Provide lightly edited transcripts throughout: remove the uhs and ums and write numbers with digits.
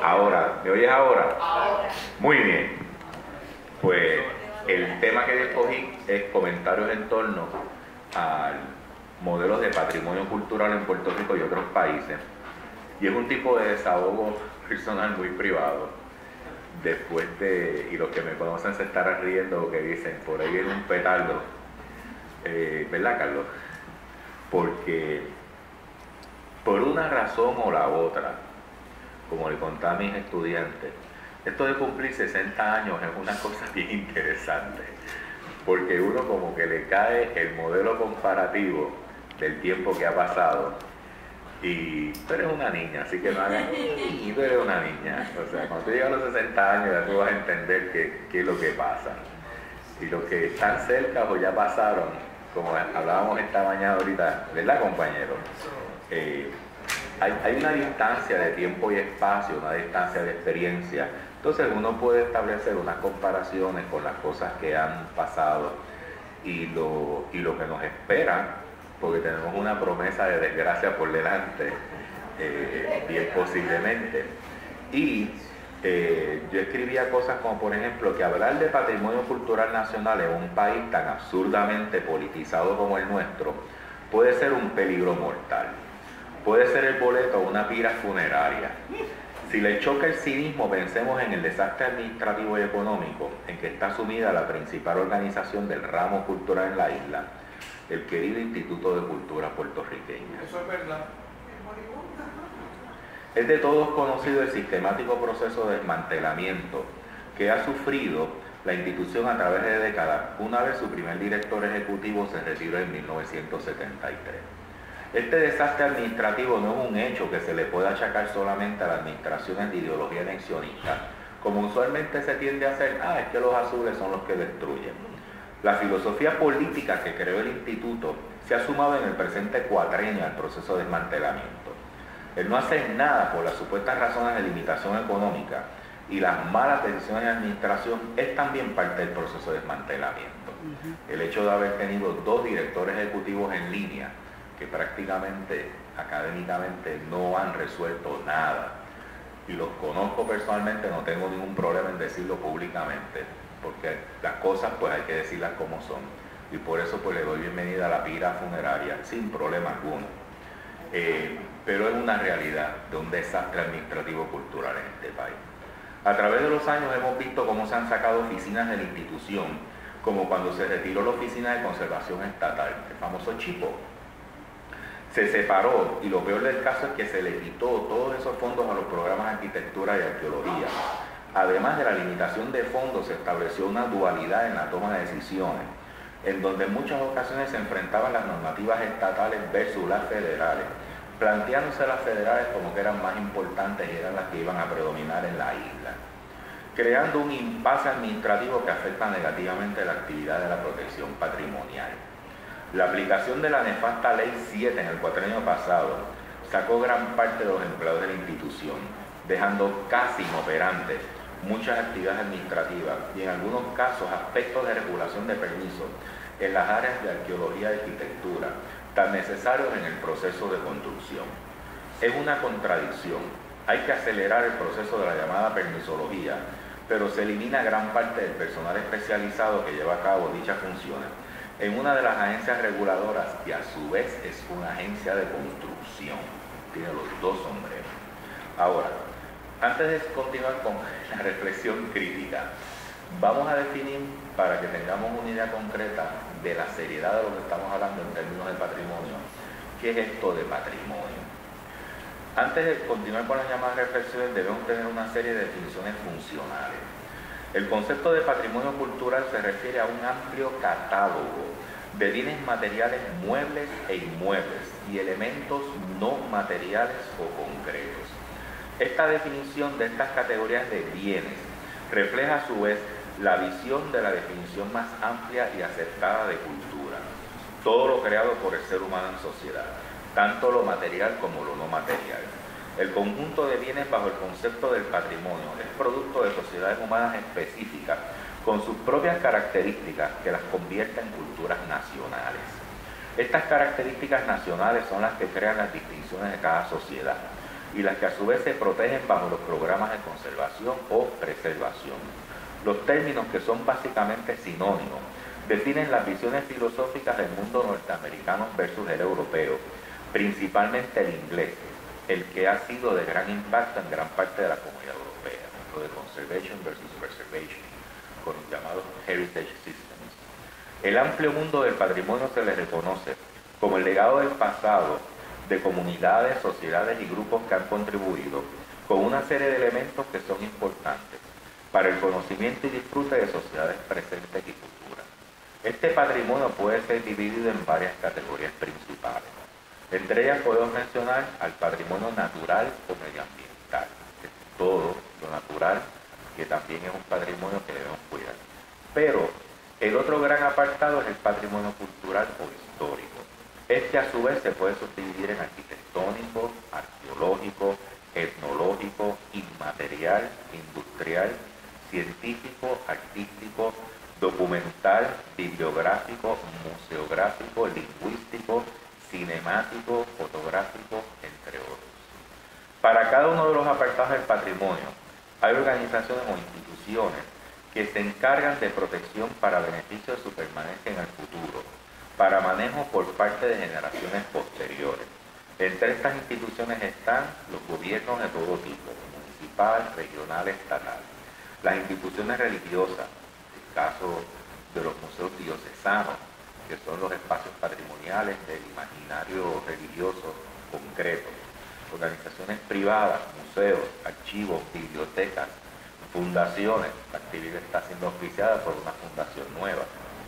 Ahora, ¿me oyes ahora? Ahora. Muy bien. Pues el tema que escogí es comentarios en torno al modelos de patrimonio cultural en Puerto Rico y otros países. Y es un tipo de desahogo personal muy privado. Después de, y los que me conocen se estarán riendo que dicen, por ahí viene un petardo. ¿Verdad, Carlos? Porque por una razón o la otra, como le contaba a mis estudiantes, esto de cumplir 60 años es una cosa bien interesante, porque uno como que le cae el modelo comparativo del tiempo que ha pasado, y tú eres una niña, así que no hagas, y tú eres una niña, o sea, cuando tú llegas a los 60 años ya tú vas a entender qué es lo que pasa, y los que están cerca o ya pasaron, como hablábamos esta mañana ahorita, ¿verdad, compañero? Hay una distancia de tiempo y espacio, una distancia de experiencia. Entonces uno puede establecer unas comparaciones con las cosas que han pasado y lo que nos espera, porque tenemos una promesa de desgracia por delante, bien posiblemente. Y yo escribía cosas como, por ejemplo, que hablar de patrimonio cultural nacional en un país tan absurdamente politizado como el nuestro puede ser un peligro mortal. Puede ser el boleto a una pira funeraria. Si le choca el cinismo, pensemos en el desastre administrativo y económico en que está sumida la principal organización del ramo cultural en la isla, el querido Instituto de Cultura Puertorriqueña. Eso es verdad. Es de todos conocido el sistemático proceso de desmantelamiento que ha sufrido la institución a través de décadas, una vez su primer director ejecutivo se retiró en 1973. Este desastre administrativo no es un hecho que se le pueda achacar solamente a las administraciones de ideología anexionista, como usualmente se tiende a hacer, es que los azules son los que destruyen. La filosofía política que creó el instituto se ha sumado en el presente cuatrenio al proceso de desmantelamiento. El no hacer nada por las supuestas razones de limitación económica y las malas decisiones de administración es también parte del proceso de desmantelamiento. El hecho de haber tenido 2 directores ejecutivos en línea que prácticamente, académicamente, no han resuelto nada. Y los conozco personalmente, no tengo ningún problema en decirlo públicamente, porque las cosas pues hay que decirlas como son. Y por eso pues le doy bienvenida a la pira funeraria, sin problema alguno. Pero es una realidad de un desastre administrativo cultural en este país. A través de los años hemos visto cómo se han sacado oficinas de la institución, como cuando se retiró la oficina de conservación estatal, el famoso Chipo. Se separó y lo peor del caso es que se le quitó todos esos fondos a los programas de arquitectura y arqueología. Además de la limitación de fondos, se estableció una dualidad en la toma de decisiones, en donde en muchas ocasiones se enfrentaban las normativas estatales versus las federales, planteándose las federales como que eran más importantes y eran las que iban a predominar en la isla, creando un impasse administrativo que afecta negativamente la actividad de la protección patrimonial. La aplicación de la nefasta Ley 7 en el cuatrenio pasado sacó gran parte de los empleados de la institución, dejando casi inoperantes muchas actividades administrativas y en algunos casos aspectos de regulación de permisos en las áreas de arqueología y arquitectura, tan necesarios en el proceso de construcción. Es una contradicción. Hay que acelerar el proceso de la llamada permisología, pero se elimina gran parte del personal especializado que lleva a cabo dichas funciones en una de las agencias reguladoras que a su vez es una agencia de construcción. Tiene los 2 sombreros. Ahora, antes de continuar con la reflexión crítica, vamos a definir, para que tengamos una idea concreta de la seriedad de lo que estamos hablando en términos de patrimonio, ¿qué es esto de patrimonio? Antes de continuar con las llamadas reflexiones, debemos tener una serie de definiciones funcionales. El concepto de patrimonio cultural se refiere a un amplio catálogo de bienes materiales muebles e inmuebles y elementos no materiales o concretos. Esta definición de estas categorías de bienes refleja a su vez la visión de la definición más amplia y aceptada de cultura, todo lo creado por el ser humano en sociedad, tanto lo material como lo no material. El conjunto de bienes bajo el concepto del patrimonio es producto de sociedades humanas específicas con sus propias características que las convierten en culturas nacionales. Estas características nacionales son las que crean las distinciones de cada sociedad. y las que a su vez se protegen bajo los programas de conservación o preservación. Los términos, que son básicamente sinónimos, definen las visiones filosóficas del mundo norteamericano versus el europeo, principalmente el inglés, el que ha sido de gran impacto en gran parte de la comunidad europea, lo de conservation versus preservation, con los llamados heritage systems. El amplio mundo del patrimonio se le reconoce como el legado del pasado de comunidades, sociedades y grupos que han contribuido con una serie de elementos que son importantes para el conocimiento y disfrute de sociedades presentes y futuras. Este patrimonio puede ser dividido en varias categorías principales. Entre ellas podemos mencionar al patrimonio natural o medioambiental, que es todo lo natural, que también es un patrimonio que debemos cuidar. Pero el otro gran apartado es el patrimonio cultural o histórico. Este a su vez se puede subdividir en arquitectónico, arqueológico, etnológico, inmaterial, industrial, científico, artístico, documental, bibliográfico, museográfico, lingüístico, cinemático, fotográfico, entre otros. Para cada uno de los apartados del patrimonio hay organizaciones o instituciones que se encargan de protección para beneficio de su permanencia en el futuro, para manejo por parte de generaciones posteriores. Entre estas instituciones están los gobiernos de todo tipo, municipal, regional, estatal, las instituciones religiosas, el caso de los museos diocesanos, que son los espacios patrimoniales del imaginario religioso concreto, organizaciones privadas, museos, archivos, bibliotecas, fundaciones. La actividad está siendo auspiciada por una fundación nueva,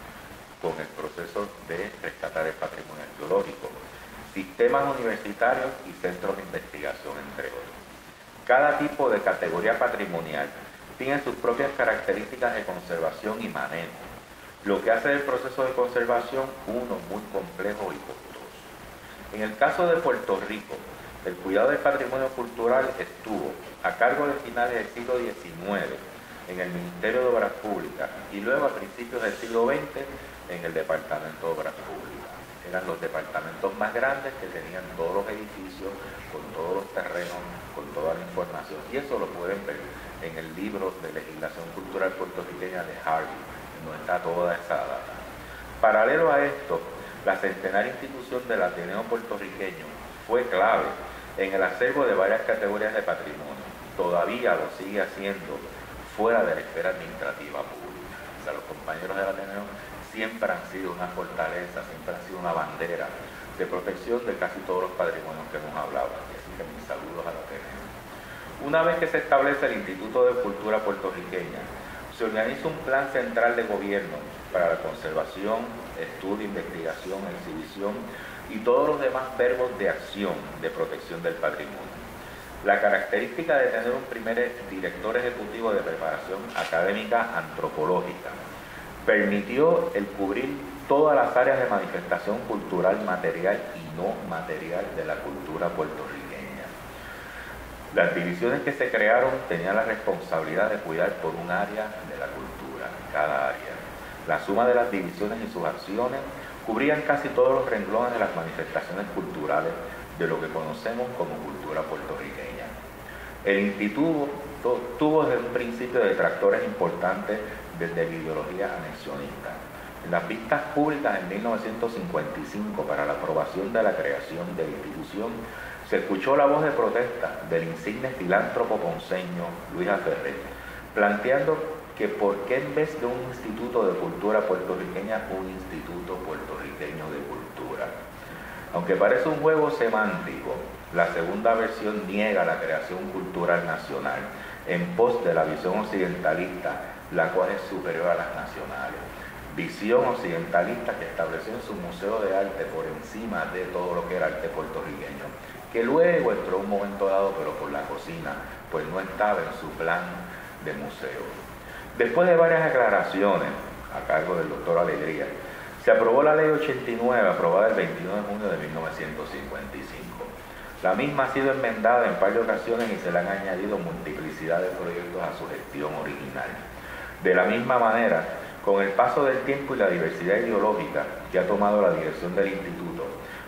con el proceso de rescatar el patrimonio arqueológico, sistemas universitarios y centros de investigación, entre otros. Cada tipo de categoría patrimonial tiene sus propias características de conservación y manejo, lo que hace del proceso de conservación uno muy complejo y costoso. En el caso de Puerto Rico, el cuidado del patrimonio cultural estuvo a cargo de finales del siglo XIX en el Ministerio de Obras Públicas y luego a principios del siglo XX en el Departamento de Obras Públicas. Eran los departamentos más grandes que tenían todos los edificios, con todos los terrenos, con toda la información. Y eso lo pueden ver en el libro de legislación cultural puertorriqueña de Harvey, donde está toda esa data. Paralelo a esto, la centenaria institución del Ateneo puertorriqueño fue clave en el acervo de varias categorías de patrimonio. Todavía lo sigue haciendo fuera de la esfera administrativa pública. O sea, los compañeros del Ateneo siempre han sido una fortaleza, siempre han sido una bandera de protección de casi todos los patrimonios que hemos hablado. Así que mis saludos al Ateneo. Una vez que se establece el Instituto de Cultura Puertorriqueña, se organiza un plan central de gobierno para la conservación, estudio, investigación, exhibición y todos los demás verbos de acción de protección del patrimonio. La característica de tener un primer director ejecutivo de preparación académica antropológica permitió el cubrir todas las áreas de manifestación cultural material y no material de la cultura puertorriqueña. Las divisiones que se crearon tenían la responsabilidad de cuidar por un área de la cultura, cada área. La suma de las divisiones y sus acciones cubrían casi todos los renglones de las manifestaciones culturales de lo que conocemos como cultura puertorriqueña. El instituto tuvo desde un principio detractores importantes desde la ideología anexionista. En las vistas públicas en 1955 para la aprobación de la creación de la institución, se escuchó la voz de protesta del insigne filántropo ponceño Luis Aferré, planteando que por qué en vez de un instituto de cultura puertorriqueña, un instituto puertorriqueño de cultura. Aunque parece un juego semántico, la segunda versión niega la creación cultural nacional en pos de la visión occidentalista, la cual es superior a las nacionales. Visión occidentalista que estableció en su museo de arte por encima de todo lo que era arte puertorriqueño, que luego entró un momento dado, pero por la cocina, pues no estaba en su plan de museo. Después de varias aclaraciones a cargo del doctor Alegría, se aprobó la Ley 89, aprobada el 21 de junio de 1955. La misma ha sido enmendada en par de ocasiones y se le han añadido multiplicidad de proyectos a su gestión original. De la misma manera, con el paso del tiempo y la diversidad ideológica que ha tomado la dirección del instituto,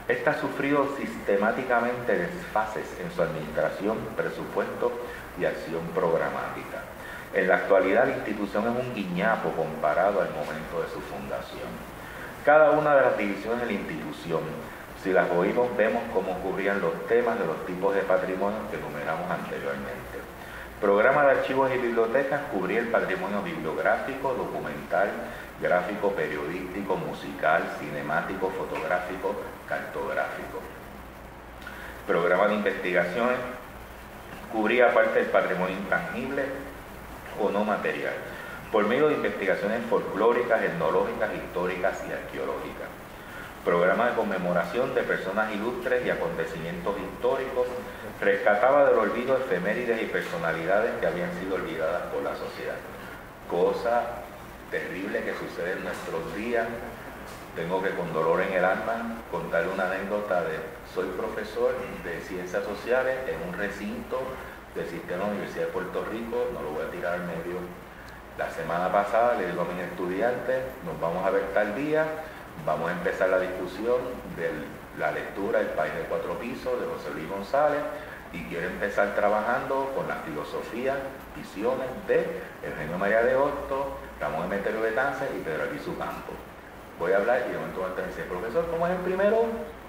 Esta ha sufrido sistemáticamente desfases en su administración, presupuesto y acción programática. En la actualidad la institución es un guiñapo comparado al momento de su fundación. Cada una de las divisiones de la institución, si las oímos, vemos cómo cubrían los temas de los tipos de patrimonio que enumeramos anteriormente. Programa de archivos y bibliotecas cubría el patrimonio bibliográfico, documental, gráfico, periodístico, musical, cinemático, fotográfico, cartográfico. Programa de investigaciones cubría parte del patrimonio intangible o no material, por medio de investigaciones folclóricas, etnológicas, históricas y arqueológicas. Programa de conmemoración de personas ilustres y acontecimientos históricos, rescataba del olvido efemérides y personalidades que habían sido olvidadas por la sociedad. Cosa terrible que sucede en nuestros días. Tengo que, con dolor en el alma, contarle una anécdota de: soy profesor de Ciencias Sociales en un recinto del sistema de la Universidad de Puerto Rico, no lo voy a tirar al medio. La semana pasada le digo a mis estudiantes, nos vamos a ver tal día, vamos a empezar la discusión de la lectura El País de Cuatro Pisos de José Luis González, y quiero empezar trabajando con la filosofía, visiones de Eugenio María de Hostos, Ramón Emeterio Betance y Pedro Albizu Campos. Voy a hablar y de momento me dice: profesor, ¿cómo es el primero?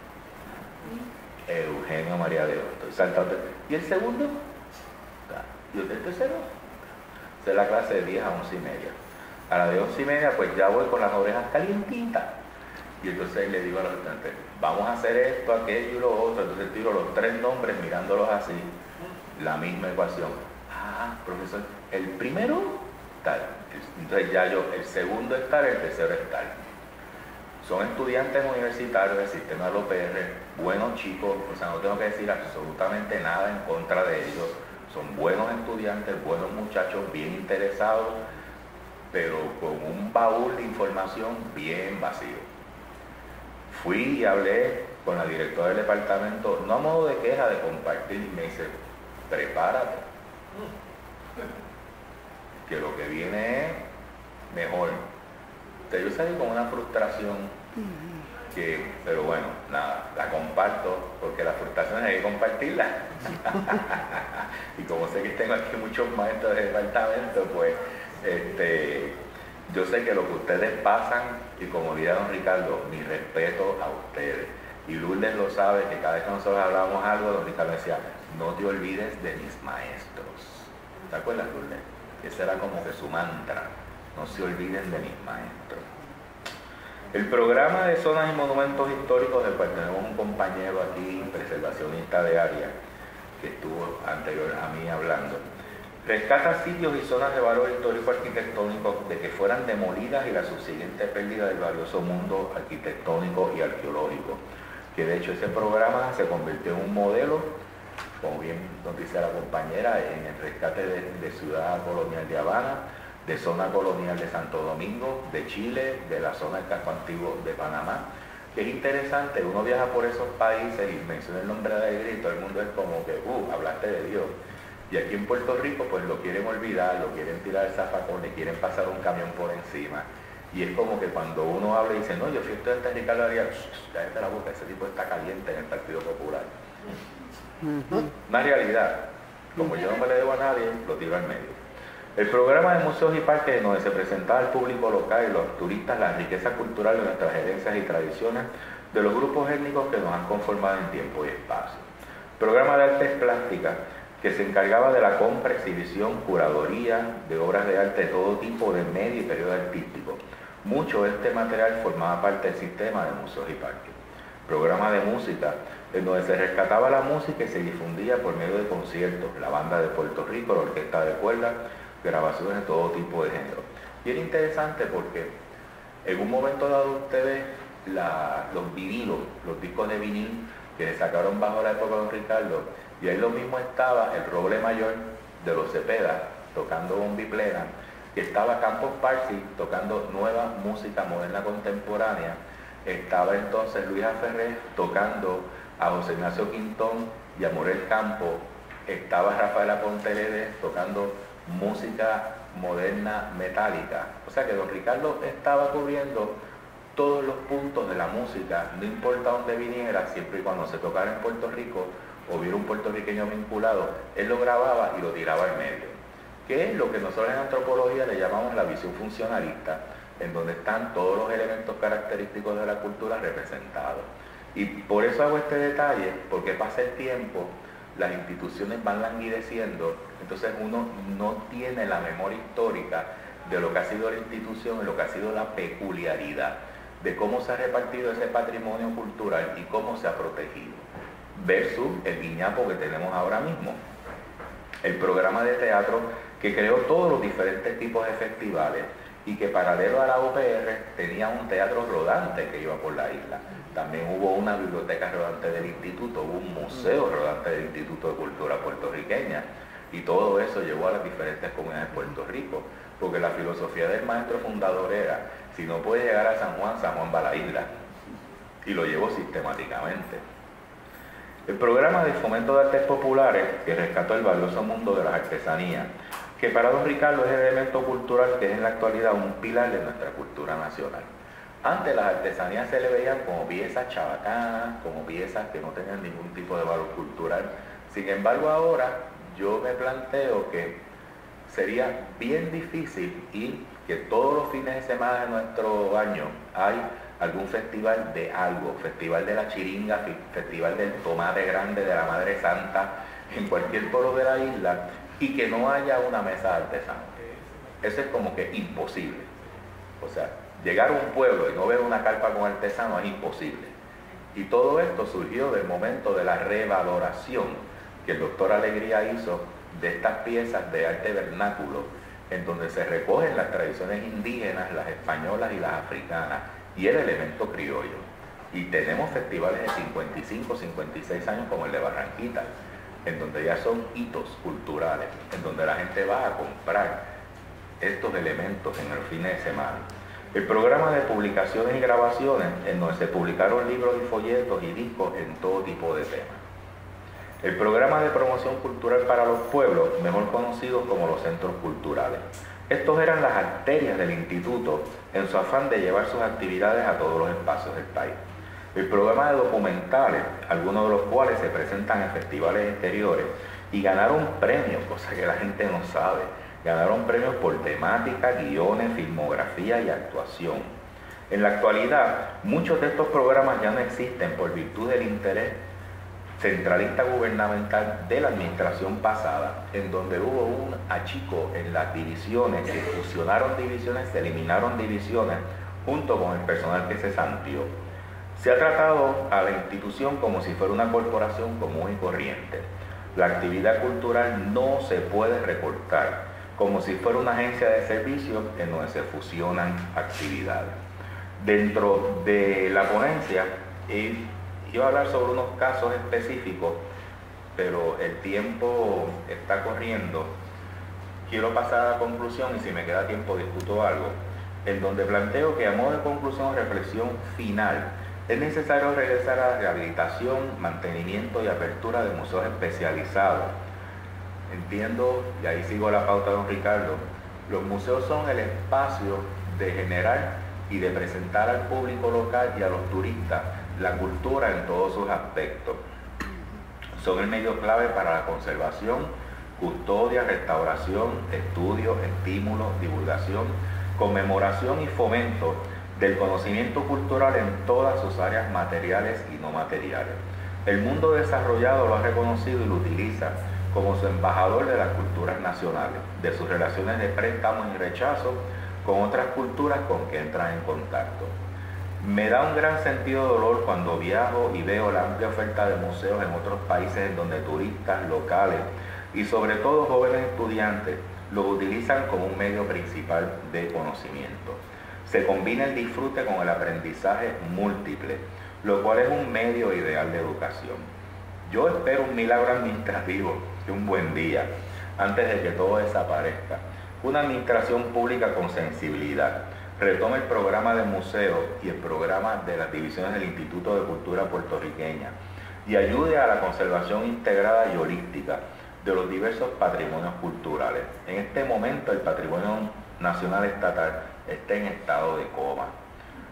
Eugenio María de Hostos. ¿Y el segundo? ¿Y el tercero? Esa es la clase de 10 a 11:30. A la de 11:30 pues ya voy con las orejas calientitas. Y entonces le digo a los estudiantes: vamos a hacer esto, aquello y lo otro. Entonces tiro los 3 nombres mirándolos así, la misma ecuación. Ah, profesor, el primero tal. Entonces ya yo, el segundo es tal, el tercero es tal. Son estudiantes universitarios del sistema de la UPR, buenos chicos, o sea, no tengo que decir absolutamente nada en contra de ellos. Son buenos estudiantes, buenos muchachos, bien interesados, pero con un baúl de información bien vacío. Fui y hablé con la directora del departamento, no a modo de queja, de compartir, y me dice: prepárate, que lo que viene es mejor. Entonces yo salí con una frustración pero bueno, nada, la comparto, porque las frustraciones hay que compartirlas. Y como sé que tengo aquí muchos maestros de departamento, pues yo sé que lo que ustedes pasan, y como diría don Ricardo, mi respeto a ustedes. Y Lourdes lo sabe, que cada vez que nosotros hablábamos algo, don Ricardo decía: no te olvides de mis maestros. ¿Te acuerdas, Lourdes? Ese era como que su mantra: no se olviden de mis maestros. El programa de zonas y monumentos históricos, del cual tenemos un compañero aquí, preservacionista de área, que estuvo anterior a mí hablando, rescata sitios y zonas de valor histórico arquitectónico de que fueran demolidas y la subsiguiente pérdida del valioso mundo arquitectónico y arqueológico, que de hecho ese programa se convirtió en un modelo, como bien nos dice la compañera, en el rescate de Ciudad Colonial de Habana, de zona colonial de Santo Domingo, de Chile, de la zona del casco antiguo de Panamá, que es interesante. Uno viaja por esos países y menciona el nombre de la iglesia y todo el mundo es como que, hablaste de Dios. Y aquí en Puerto Rico pues lo quieren olvidar, lo quieren tirar el zafacón, le quieren pasar un camión por encima. Y es como que cuando uno habla y dice: no, yo fui estudiante de Ricardo Arias, cállate la boca, ese tipo está caliente en el Partido Popular. Una realidad. Como yo no me le debo a nadie, lo tiro al medio. El programa de museos y parques, en donde se presentaba al público local y los turistas la riqueza cultural de nuestras herencias y tradiciones de los grupos étnicos que nos han conformado en tiempo y espacio. Programa de artes plásticas, que se encargaba de la compra, exhibición, curaduría de obras de arte de todo tipo, de medio y periodo artístico. Mucho de este material formaba parte del sistema de museos y parques. Programa de música, en donde se rescataba la música y se difundía por medio de conciertos, la banda de Puerto Rico, la orquesta de cuerdas, grabaciones de todo tipo de género. Y era interesante porque en un momento dado ustedes los vinilos, los discos de vinil que se sacaron bajo la época de don Ricardo, y ahí lo mismo estaba el Roble Mayor de los Cepeda tocando bombiplena, que estaba Campos Parsi tocando nueva música moderna contemporánea, estaba entonces Luis Aferré tocando a José Ignacio Quintón y a Morel Campo, estaba Rafaela Pontelede tocando música moderna metálica. O sea que don Ricardo estaba cubriendo todos los puntos de la música, no importa dónde viniera, siempre y cuando se tocara en Puerto Rico o hubiera un puertorriqueño vinculado, él lo grababa y lo tiraba al medio, que es lo que nosotros en antropología le llamamos la visión funcionalista, en donde están todos los elementos característicos de la cultura representados. Y por eso hago este detalle, porque pasa el tiempo, las instituciones van languideciendo, entonces uno no tiene la memoria histórica de lo que ha sido la institución y lo que ha sido la peculiaridad de cómo se ha repartido ese patrimonio cultural y cómo se ha protegido, versus el guiñapo que tenemos ahora mismo. El programa de teatro que creó todos los diferentes tipos de festivales y que paralelo a la UPR tenía un teatro rodante que iba por la isla. También hubo una biblioteca rodante del instituto, hubo un museo rodante del Instituto de Cultura Puertorriqueña, y todo eso llevó a las diferentes comunidades de Puerto Rico, porque la filosofía del maestro fundador era, si no puede llegar a San Juan, San Juan va a la isla, y lo llevó sistemáticamente. El programa de fomento de artes populares, que rescató el valioso mundo de las artesanías, que para don Ricardo es el elemento cultural que es en la actualidad un pilar de nuestra cultura nacional. Antes las artesanías se le veían como piezas chabacanas, como piezas que no tenían ningún tipo de valor cultural. Sin embargo, ahora yo me planteo que sería bien difícil ir, que todos los fines de semana de nuestro año hay algún festival de algo, festival de la chiringa, festival del tomate grande, de la Madre Santa, en cualquier pueblo de la isla, y que no haya una mesa de artesanos. Eso es como que imposible. O sea, llegar a un pueblo y no ver una carpa con artesanos es imposible. Y todo esto surgió del momento de la revaloración que el doctor Alegría hizo de estas piezas de arte vernáculo, en donde se recogen las tradiciones indígenas, las españolas y las africanas, y el elemento criollo. Y tenemos festivales de 55, 56 años como el de Barranquita, en donde ya son hitos culturales, en donde la gente va a comprar estos elementos en el fin de semana. El programa de publicaciones y grabaciones, en donde se publicaron libros y folletos y discos en todo tipo de temas. El programa de promoción cultural para los pueblos, mejor conocidos como los centros culturales. Estos eran las arterias del instituto en su afán de llevar sus actividades a todos los espacios del país. El programa de documentales, algunos de los cuales se presentan en festivales exteriores y ganaron premios, cosa que la gente no sabe. Ganaron premios por temática, guiones, filmografía y actuación. En la actualidad, muchos de estos programas ya no existen por virtud del interés centralista gubernamental de la administración pasada, en donde hubo un achico en las divisiones, se fusionaron divisiones, se eliminaron divisiones, junto con el personal que se santió. Se ha tratado a la institución como si fuera una corporación común y corriente. La actividad cultural no se puede recortar, como si fuera una agencia de servicios en donde se fusionan actividades. Dentro de la ponencia, iba a hablar sobre unos casos específicos, pero el tiempo está corriendo. Quiero pasar a la conclusión y si me queda tiempo discuto algo, en donde planteo que a modo de conclusión o reflexión final, es necesario regresar a la rehabilitación, mantenimiento y apertura de museos especializados. Entiendo, y ahí sigo la pauta de don Ricardo, los museos son el espacio de generar y de presentar al público local y a los turistas la cultura en todos sus aspectos. Son el medio clave para la conservación, custodia, restauración, estudio, estímulo, divulgación, conmemoración y fomento del conocimiento cultural en todas sus áreas materiales y no materiales. El mundo desarrollado lo ha reconocido y lo utiliza como su embajador de las culturas nacionales, de sus relaciones de préstamo y rechazo con otras culturas con que entran en contacto. Me da un gran sentido de dolor cuando viajo y veo la amplia oferta de museos en otros países en donde turistas locales y sobre todo jóvenes estudiantes lo utilizan como un medio principal de conocimiento. Se combina el disfrute con el aprendizaje múltiple, lo cual es un medio ideal de educación. Yo espero un milagro administrativo y un buen día, antes de que todo desaparezca. Una administración pública con sensibilidad retome el programa de museos y el programa de las divisiones del Instituto de Cultura Puertorriqueña y ayude a la conservación integrada y holística de los diversos patrimonios culturales. En este momento el patrimonio nacional estatal está en estado de coma.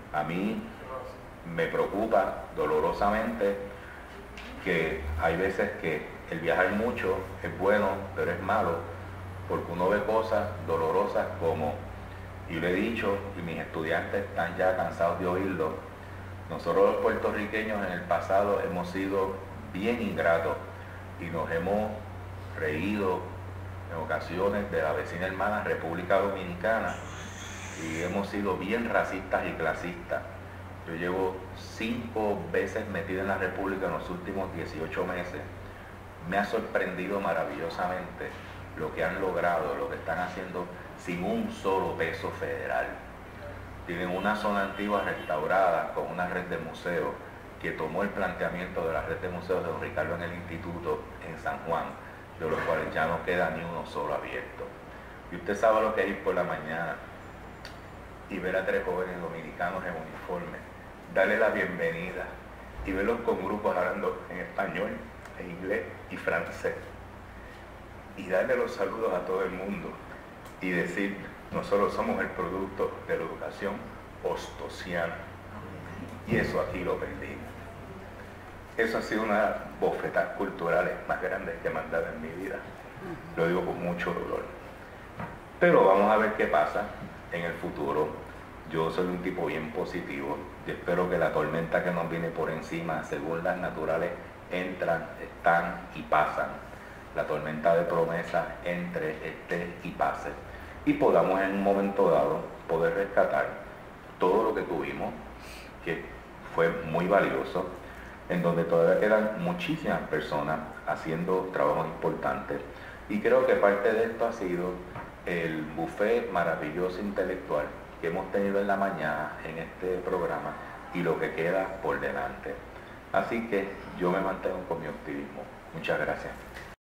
A mí me preocupa dolorosamente que hay veces que el viajar mucho es bueno, pero es malo, porque uno ve cosas dolorosas como, y lo he dicho, y mis estudiantes están ya cansados de oírlo, nosotros los puertorriqueños en el pasado hemos sido bien ingratos y nos hemos reído en ocasiones de la vecina hermana República Dominicana y hemos sido bien racistas y clasistas. Yo llevo 5 veces metido en la República en los últimos 18 meses. Me ha sorprendido maravillosamente lo que han logrado, lo que están haciendo sin un solo peso federal. Tienen una zona antigua restaurada con una red de museos que tomó el planteamiento de la red de museos de don Ricardo en el Instituto en San Juan, de los cuales ya no queda ni uno solo abierto. Y usted sabe lo que es ir por la mañana y ver a 3 jóvenes dominicanos en uniforme, darle la bienvenida y verlos con grupos hablando en español, en inglés y francés, y darle los saludos a todo el mundo y decir, nosotros somos el producto de la educación ostosiana, y eso aquí lo perdimos. Eso ha sido una de las bofetadas culturales más grandes que me han dado en mi vida, lo digo con mucho dolor. Pero vamos a ver qué pasa en el futuro. Yo soy un tipo bien positivo y espero que la tormenta que nos viene por encima, según las naturales, entran, están y pasan. La tormenta de promesas entre, esté y pase. Y podamos en un momento dado poder rescatar todo lo que tuvimos, que fue muy valioso, en donde todavía quedan muchísimas personas haciendo trabajos importantes. Y creo que parte de esto ha sido el buffet maravilloso intelectual que hemos tenido en la mañana en este programa y lo que queda por delante. Así que yo me mantengo con mi optimismo. Muchas gracias.